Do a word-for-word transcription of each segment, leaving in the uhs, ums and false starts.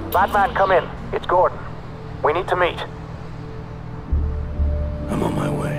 Batman, come in. It's Gordon. We need to meet. I'm on my way.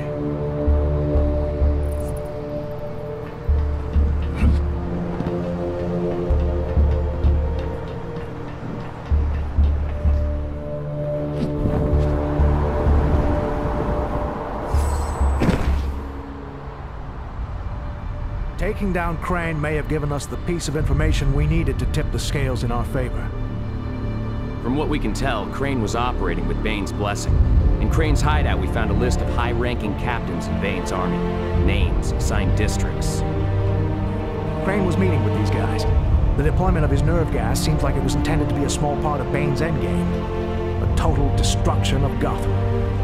Taking down Crane may have given us the piece of information we needed to tip the scales in our favor. From what we can tell, Crane was operating with Bane's blessing. In Crane's hideout, we found a list of high-ranking captains in Bane's army. Names, assigned districts. Crane was meeting with these guys. The deployment of his nerve gas seems like it was intended to be a small part of Bane's endgame. The total destruction of Gotham.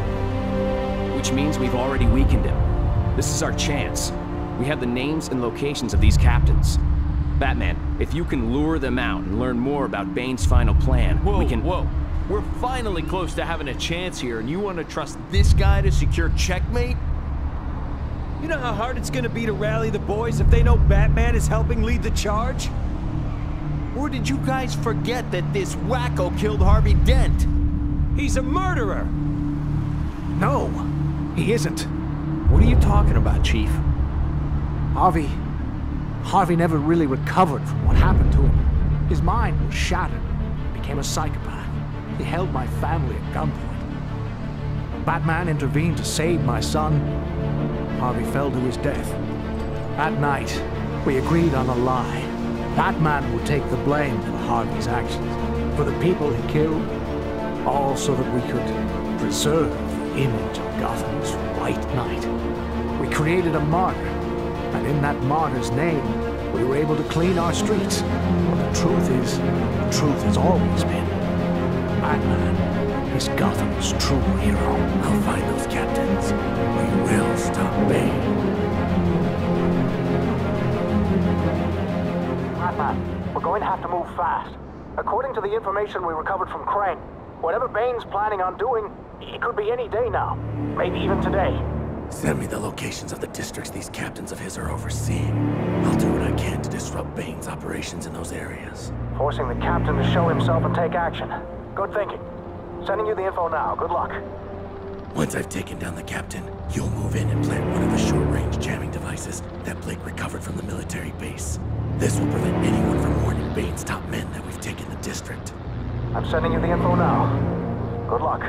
Which means we've already weakened him. This is our chance. We have the names and locations of these captains. Batman, if you can lure them out and learn more about Bane's final plan, whoa, we can- Whoa, we're finally close to having a chance here, and you want to trust this guy to secure checkmate? You know how hard it's gonna be to rally the boys if they know Batman is helping lead the charge? Or did you guys forget that this wacko killed Harvey Dent? He's a murderer! No, he isn't. What are you talking about, Chief? Harvey... Harvey never really recovered from what happened to him. His mind was shattered. He became a psychopath. He held my family at gunpoint. Batman intervened to save my son. Harvey fell to his death. That night, we agreed on a lie. Batman would take the blame for Harvey's actions, for the people he killed, all so that we could preserve the image of Gotham's white knight. We created a martyr. And in that martyr's name, we were able to clean our streets. But the truth is, the truth has always been, Batman is Gotham's true hero. I'll find those captains. We will stop Bane. Batman, we're going to have to move fast. According to the information we recovered from Crane, whatever Bane's planning on doing, it could be any day now. Maybe even today. Send me the locations of the districts these captains of his are overseeing. I'll do what I can to disrupt Bane's operations in those areas. Forcing the captain to show himself and take action. Good thinking. Sending you the info now. Good luck. Once I've taken down the captain, you'll move in and plant one of the short-range jamming devices that Blake recovered from the military base. This will prevent anyone from warning Bane's top men that we've taken the district. I'm sending you the info now. Good luck.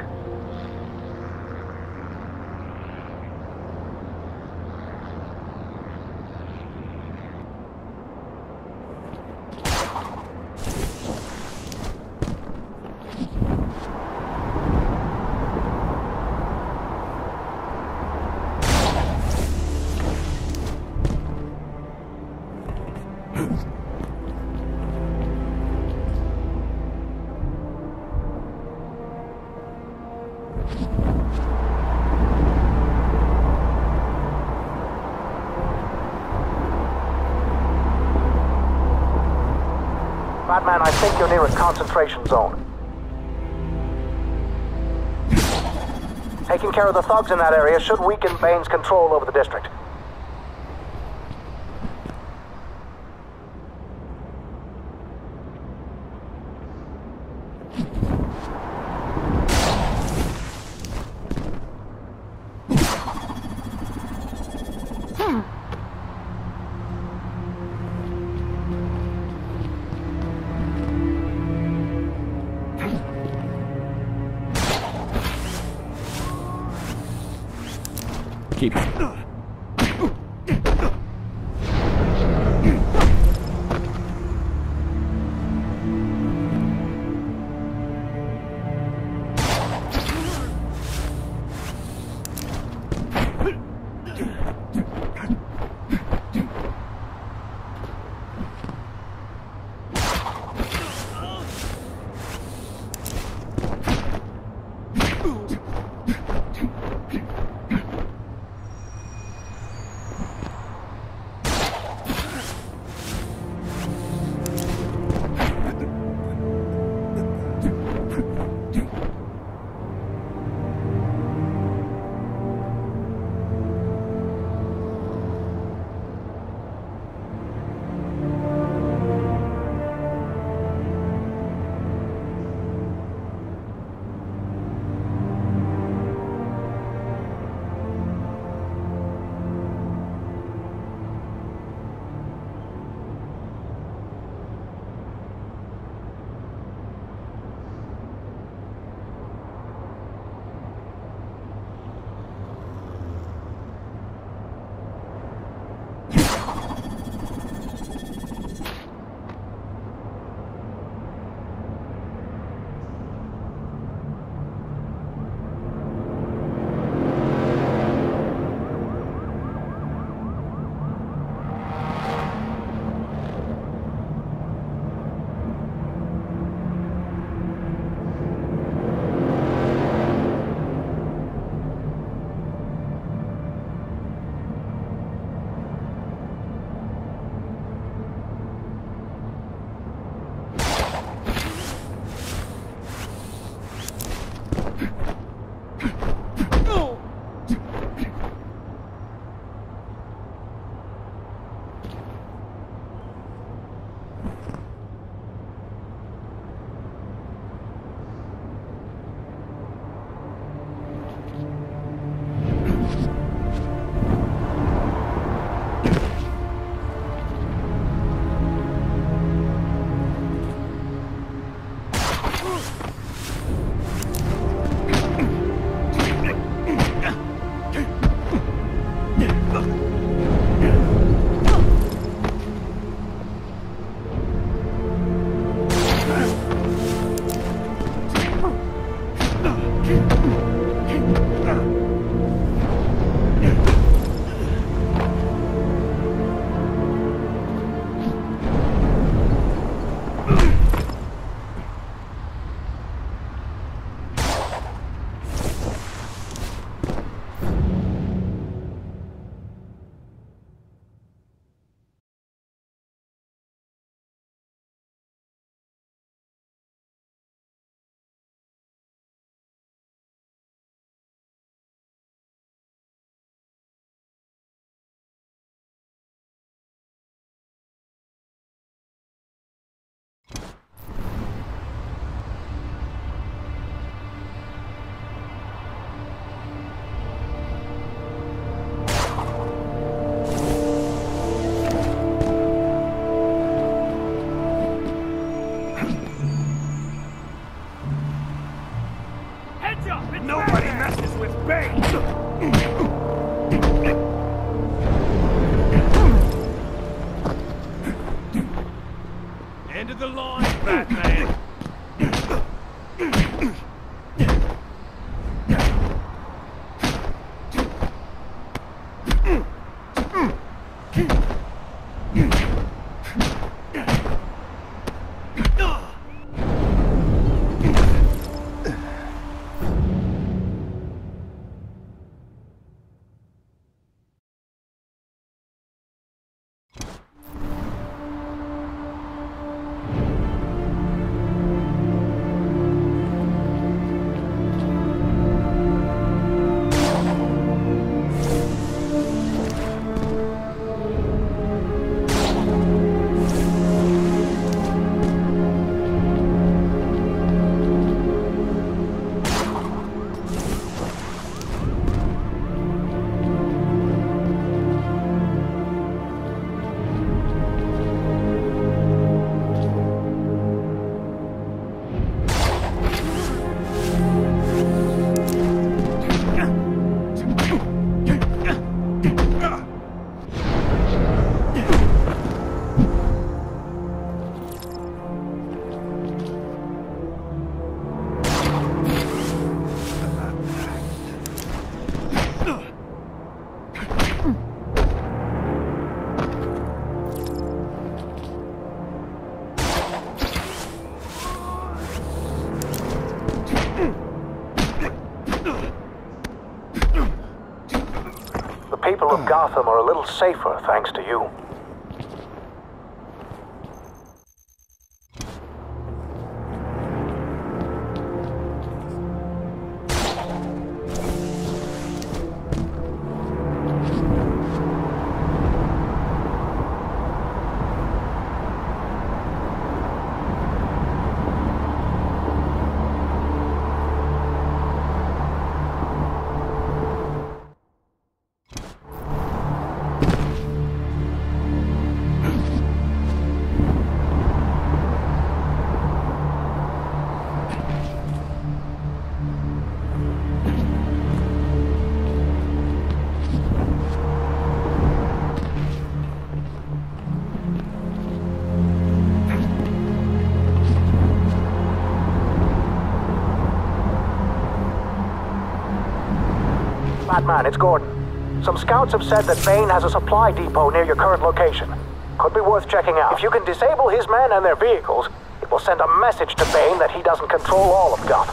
Batman, I think you're near a concentration zone. Taking care of the thugs in that area should weaken Bane's control over the district. Keep it. the line, Batman! The people of Gotham are a little safer thanks to you. Batman, it's Gordon. Some scouts have said that Bane has a supply depot near your current location. Could be worth checking out. If you can disable his men and their vehicles, it will send a message to Bane that he doesn't control all of Gotham.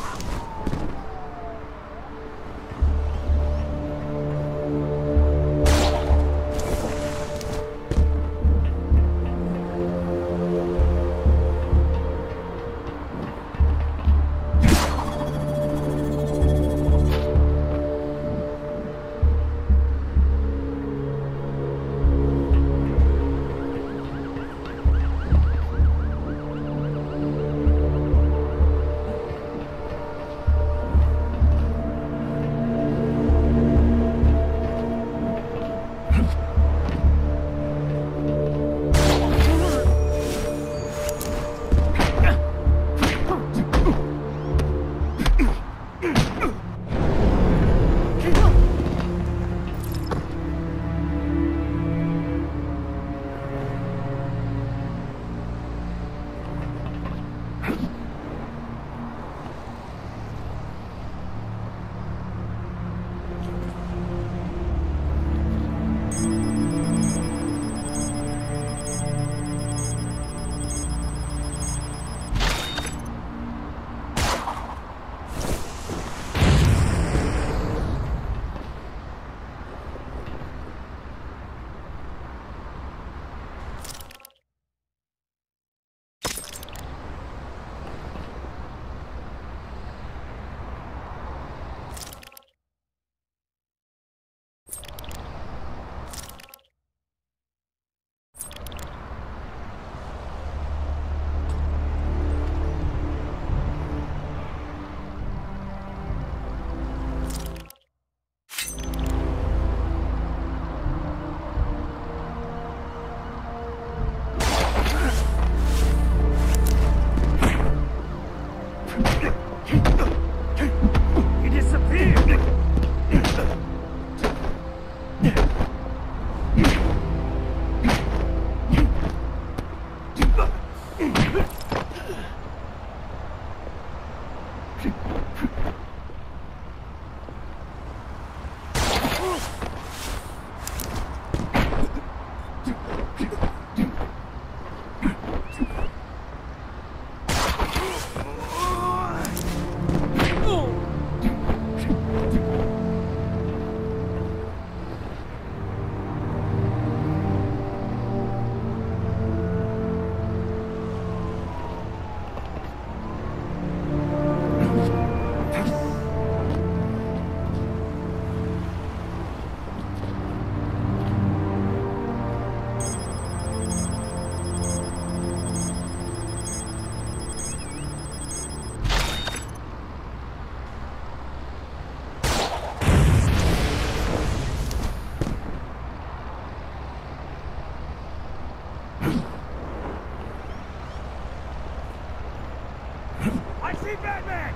me, Batman!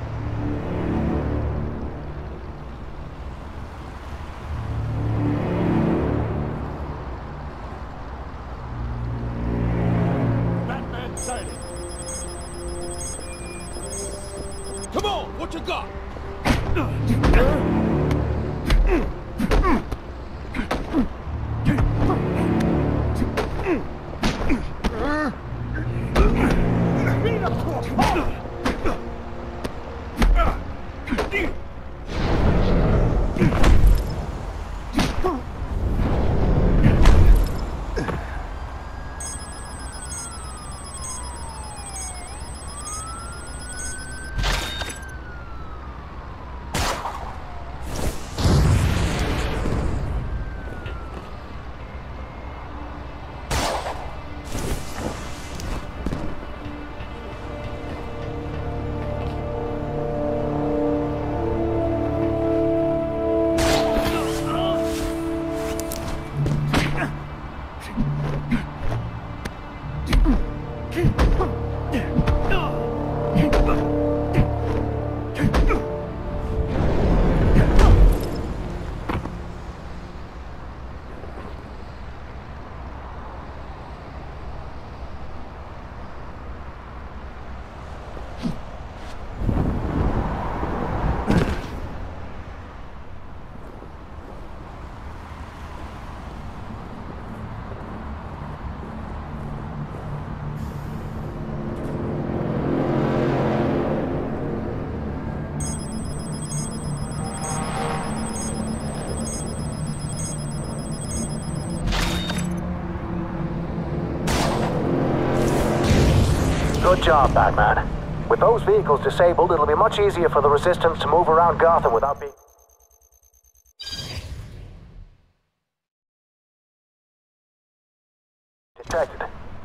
Batman sighted. Come on, what you got? Good job, Batman. With those vehicles disabled, it'll be much easier for the Resistance to move around Gotham without being... detected.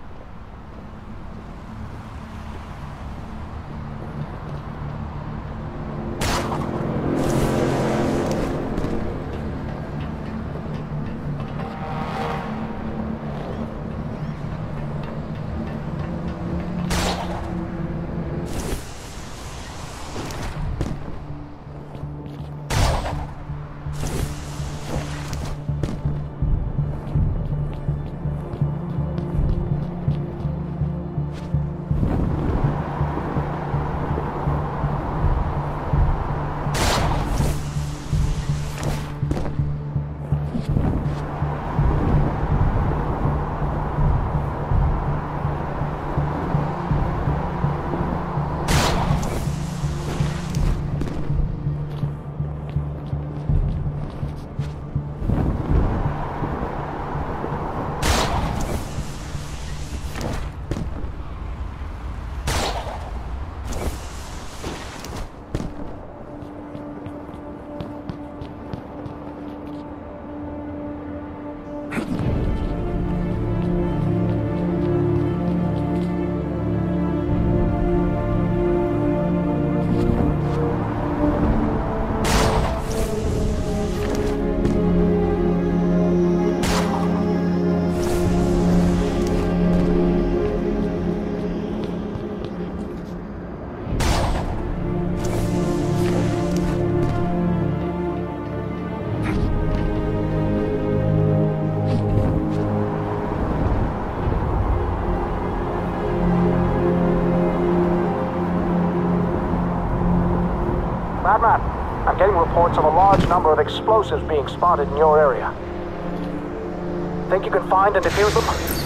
Batman, I'm getting reports of a large number of explosives being spotted in your area. Think you can find and defuse them?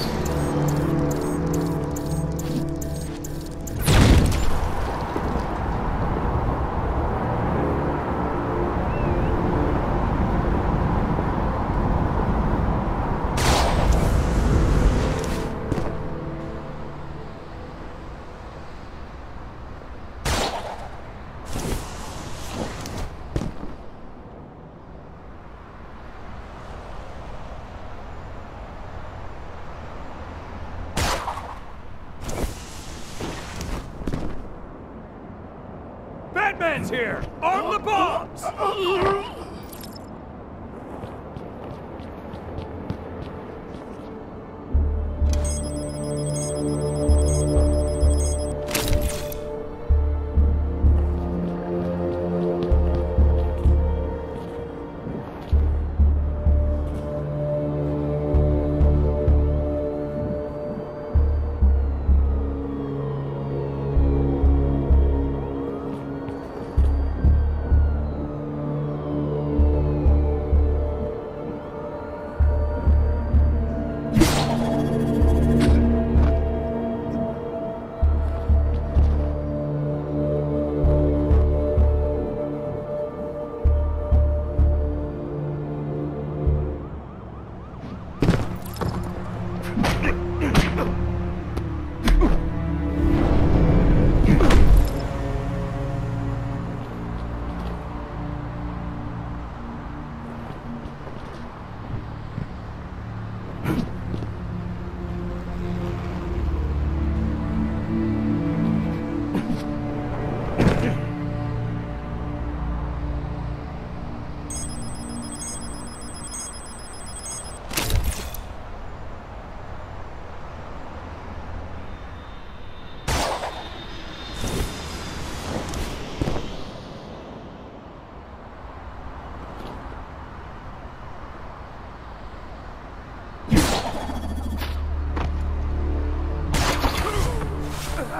Batman's here! Arm the bombs!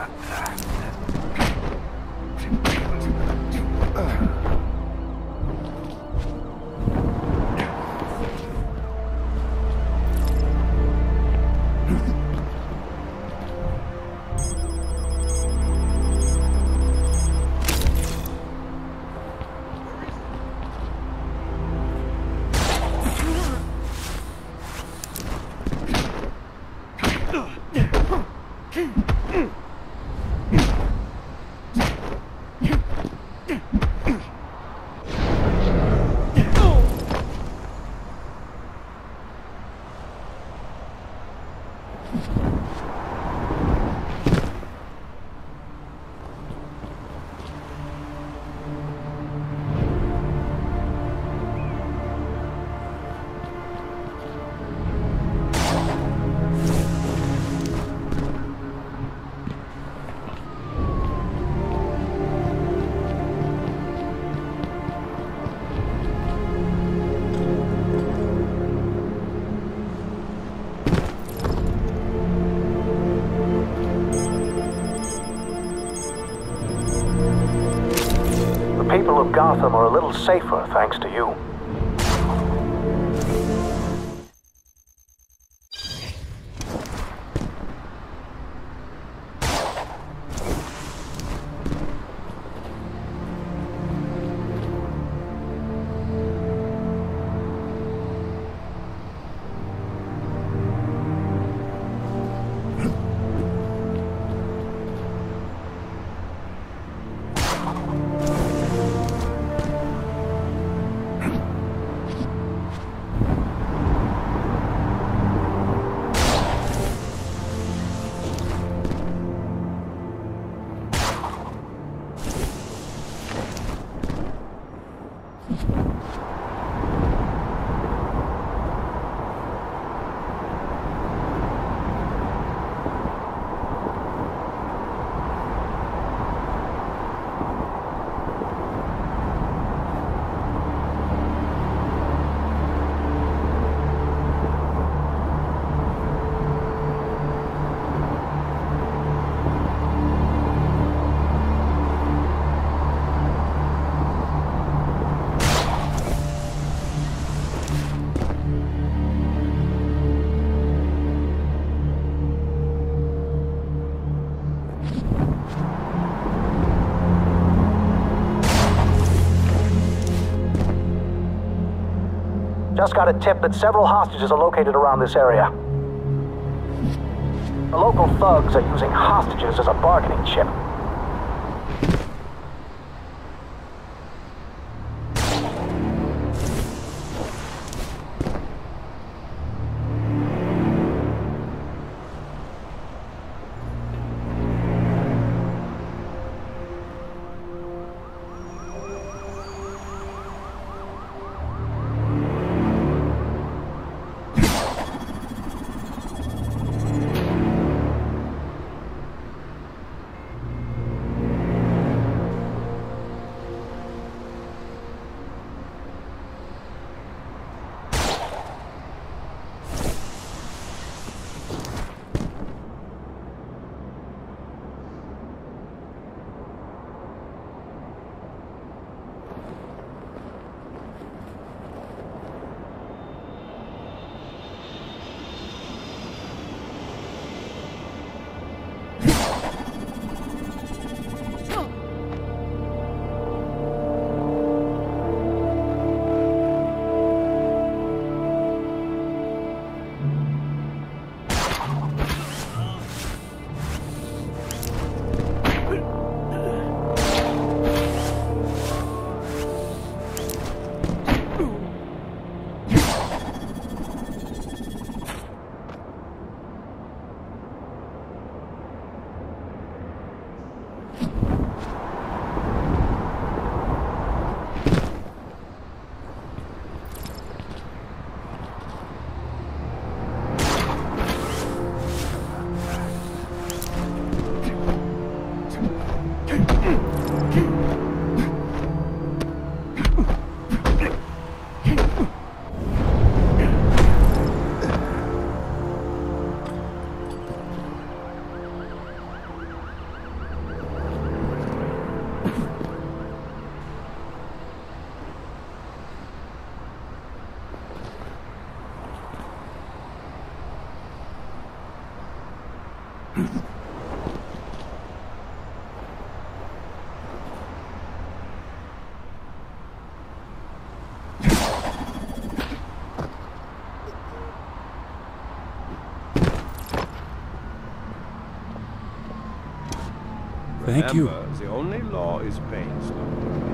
People of Gotham are a little safer thanks to you. Just got a tip that several hostages are located around this area. The local thugs are using hostages as a bargaining chip. Thank you. Remember, the only law is Bane's law.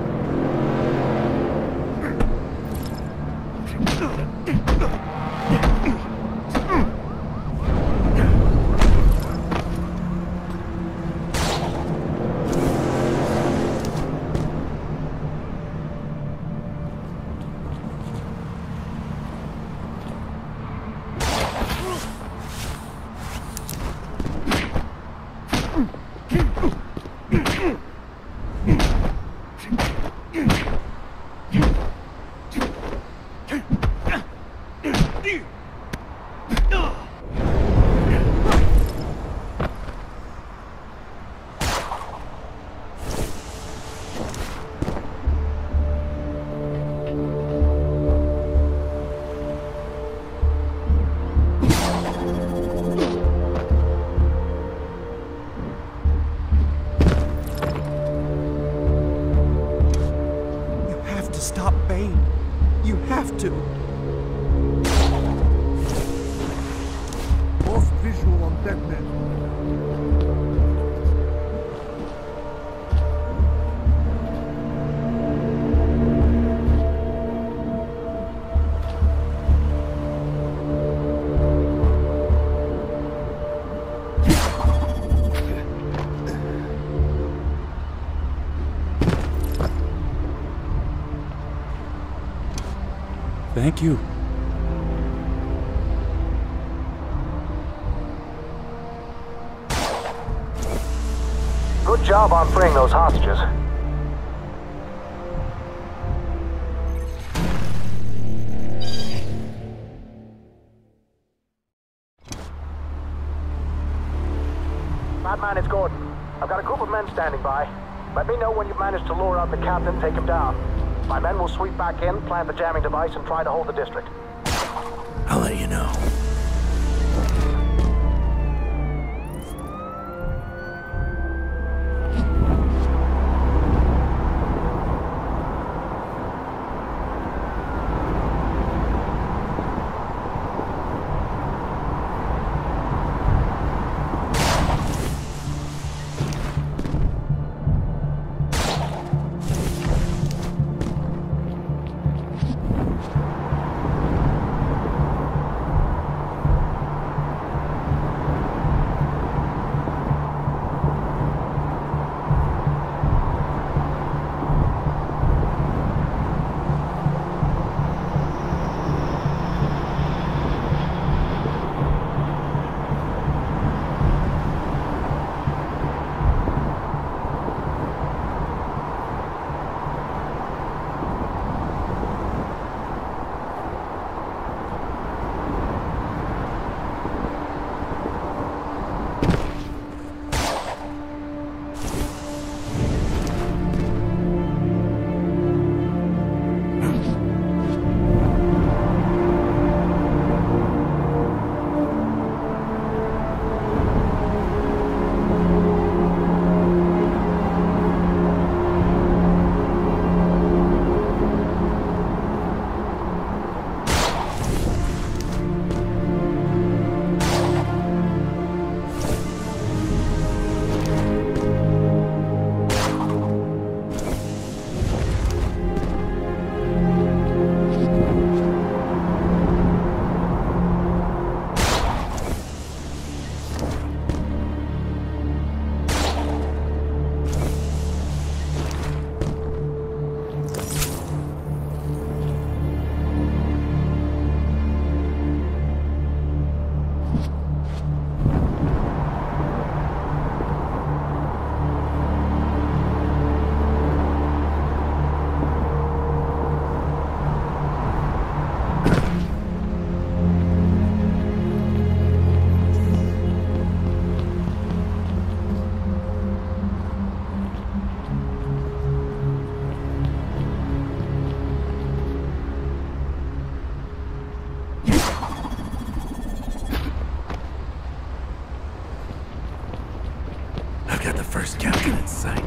Stop Bane. You have to. Lost visual on Batman. Thank you. Good job on freeing those hostages. Batman, it's Gordon. I've got a group of men standing by. Let me know when you've managed to lure out the captain, take him down. My men will sweep back in, plant the jamming device, and try to hold the district. I'll let you know. First captain in sight.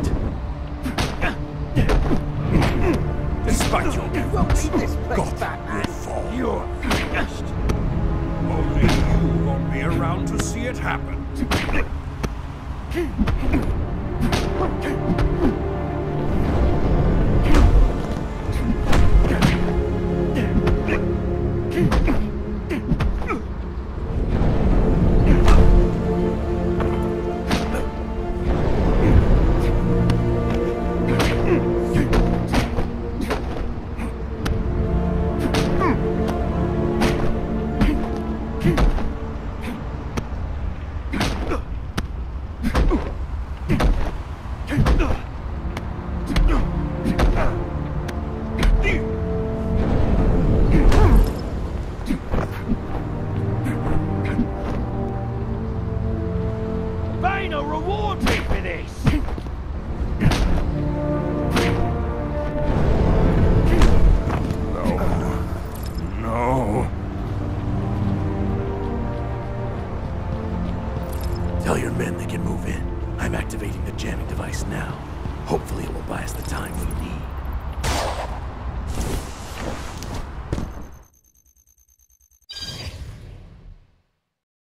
Despite your efforts, God will fall. You're finished. Only you won't be around to see it happen. Bane will reward me for this! No. Tell your men they can move in. I'm activating the jamming device now. Hopefully it will buy us the time we need.